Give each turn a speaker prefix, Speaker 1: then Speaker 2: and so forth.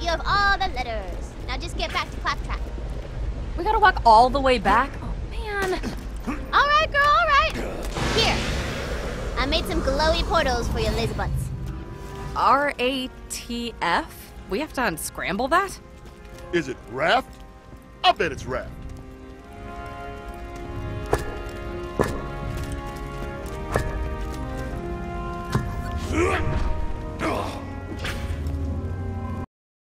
Speaker 1: you have all the letters. Now just get back to Claptrap.
Speaker 2: We gotta walk all the way back? Oh, man.
Speaker 1: All right, girl, all right. Here. I made some glowy portals for your lazy butts.
Speaker 2: RATF? We have to unscramble that?
Speaker 3: Is it raft? I bet it's raft.